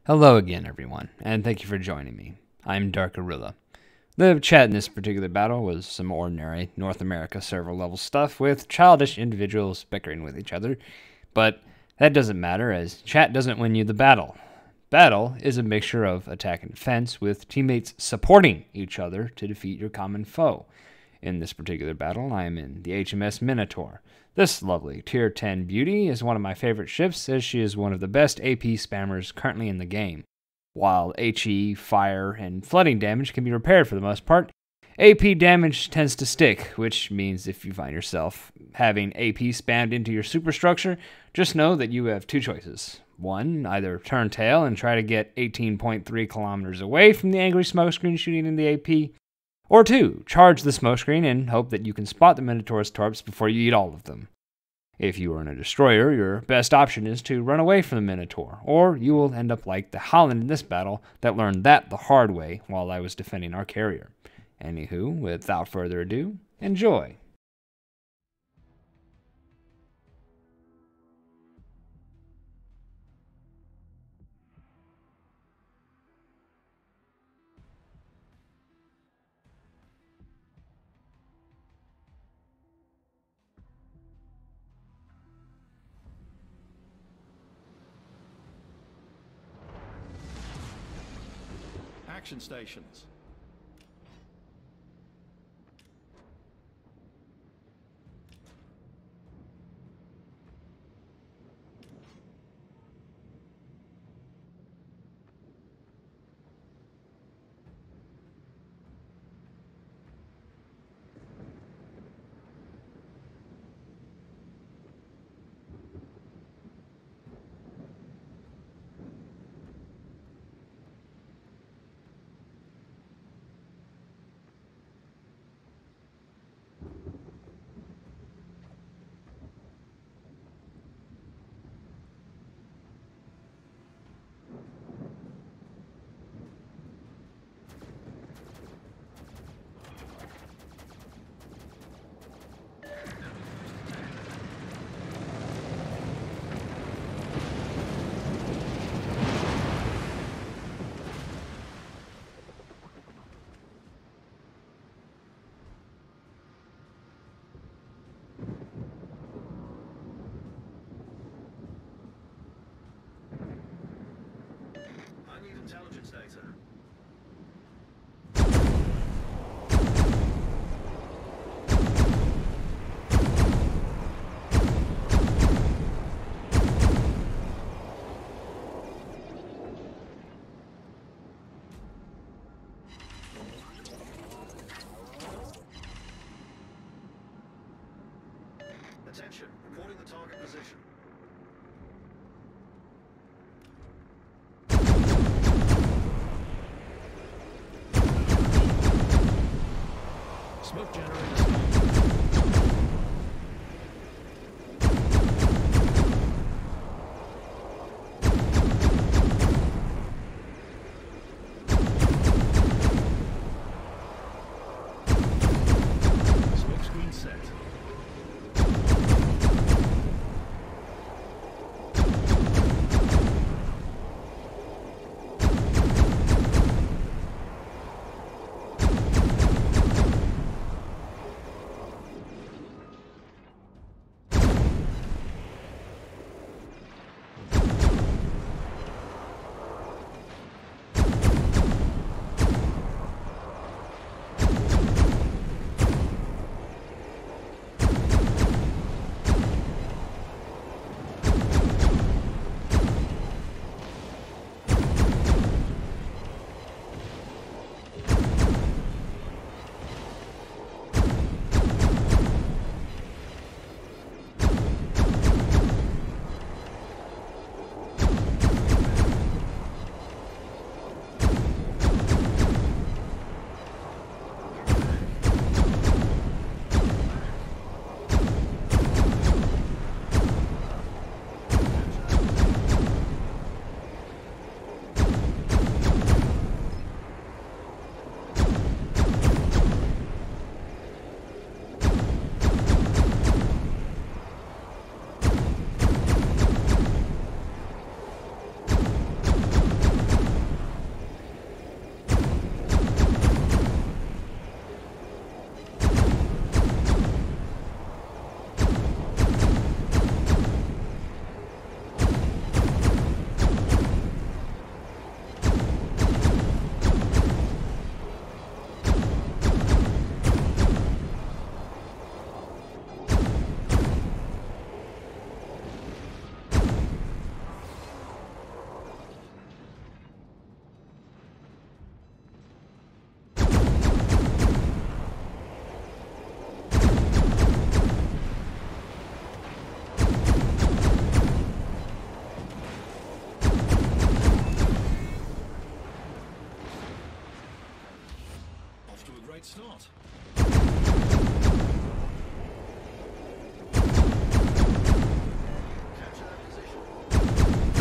Hello again, everyone, and thank you for joining me. I'm Dark Gorilla. The chat in this particular battle was some ordinary North America server level stuff with childish individuals bickering with each other, but that doesn't matter as chat doesn't win you the battle. Battle is a mixture of attack and defense with teammates supporting each other to defeat your common foe. In this particular battle, I am in the HMS Minotaur. This lovely Tier 10 beauty is one of my favorite ships as she is one of the best AP spammers currently in the game. While HE, fire, and flooding damage can be repaired for the most part, AP damage tends to stick, which means if you find yourself having AP spammed into your superstructure, just know that you have two choices. One, either turn tail and try to get 18.3 kilometers away from the angry smokescreen shooting in the AP, or two, charge the smokescreen and hope that you can spot the Minotaur's torps before you eat all of them. If you are in a destroyer, your best option is to run away from the Minotaur, or you will end up like the Holland in this battle that learned that the hard way while I was defending our carrier. Anywho, without further ado, enjoy. Action stations. Intelligence data. Attention, reporting the target position. Smoke generator. Smoke screen set. It's not. Capture that position.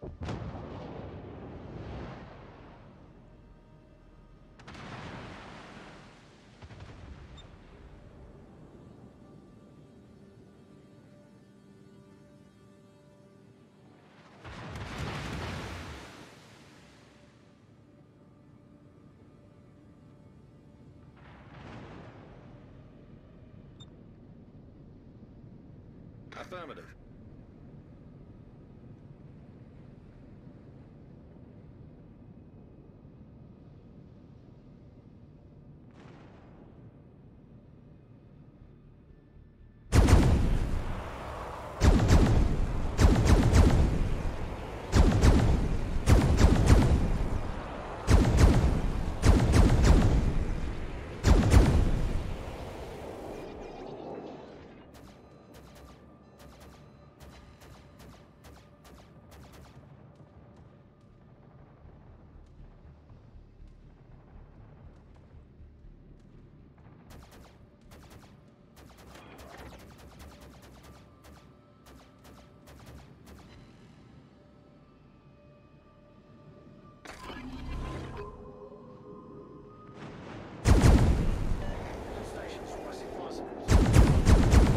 Affirmative. Stations requesting fire support.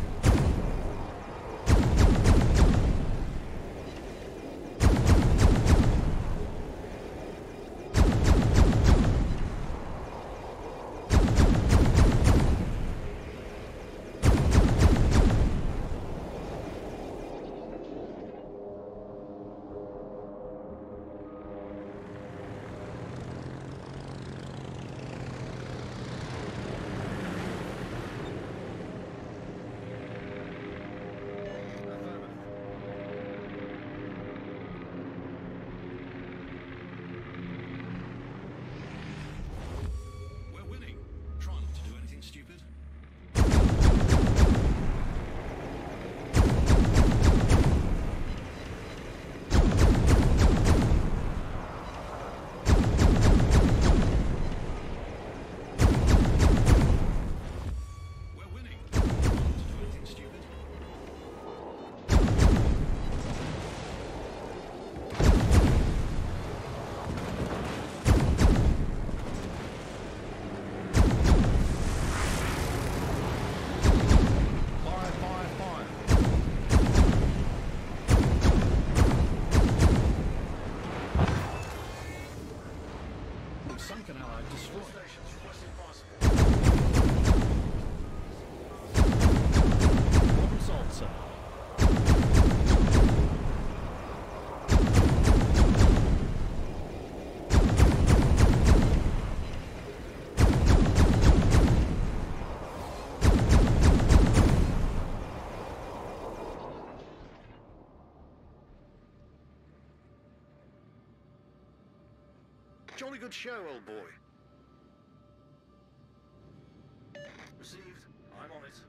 We're winning. Try not to do anything stupid. We're winning. Try not to do anything stupid. Fire, fire, fire. Sunken allied destroyed. Stations requesting fire support. Problem solved, sir. Jolly good show, old boy. Received. I'm on it.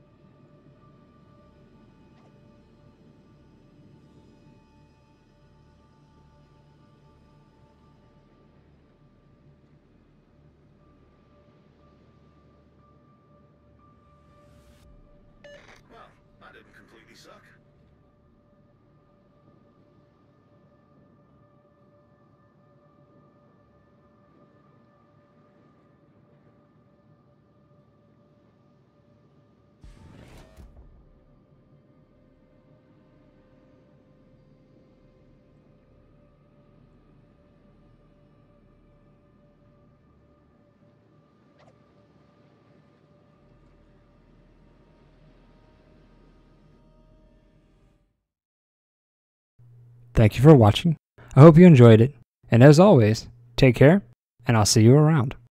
Well, that didn't completely suck. Thank you for watching. I hope you enjoyed it. And as always, take care, and I'll see you around.